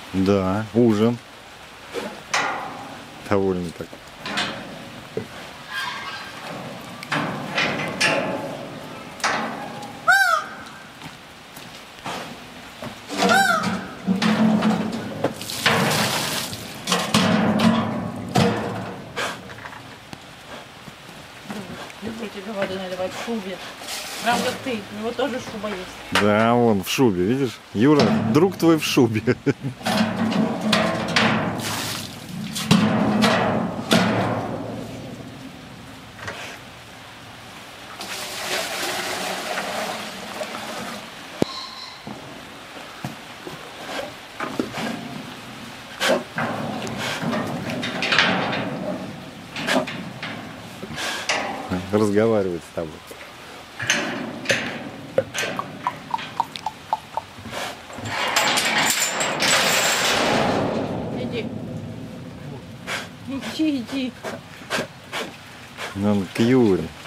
Да, ужин. Довольно так. Люблю тебе воду наливать в шубе. Правда ты, у него тоже шуба есть. Да, он в шубе, видишь? Юра, друг твой в шубе. Разговаривает с тобой. Иди. Иди, иди. Он к Юре.